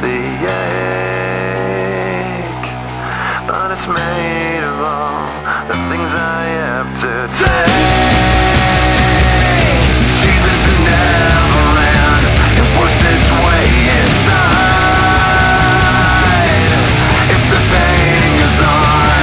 the ache, but it's made of all the things I have to take. Jesus never ends, it works its way inside. If the pain goes on,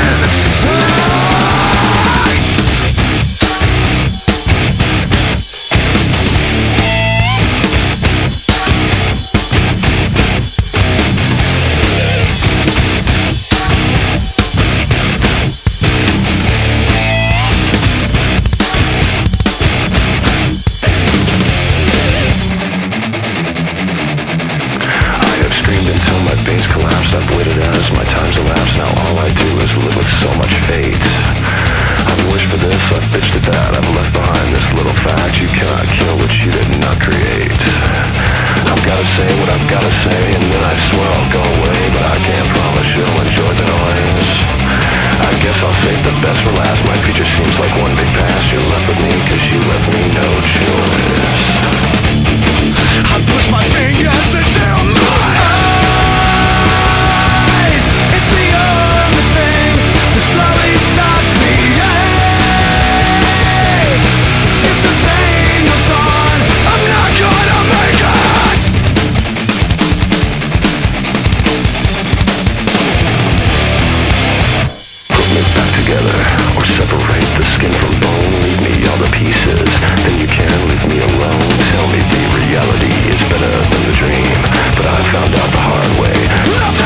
I've waited as my time's elapsed. Now all I do is live with so much fate. I've wished for this, I've bitched at that. I've left behind this little fact: you cannot kill what you did not create. I've gotta say what I've gotta say, and then I swear I'll go away, but I can't promise you'll enjoy the noise. I guess I'll save the best for last. My future seems like one big past. You're left with me cause you left me no choice. I push my fingers into my eyes. It's the only thing that slowly stops the ache. If the pain goes on, I'm not gonna make it. Put me back together, or separate the skin from bone. Leave me all the pieces, then you can leave me alone. Tell me the reality is better than the dream, but I found out the hard way.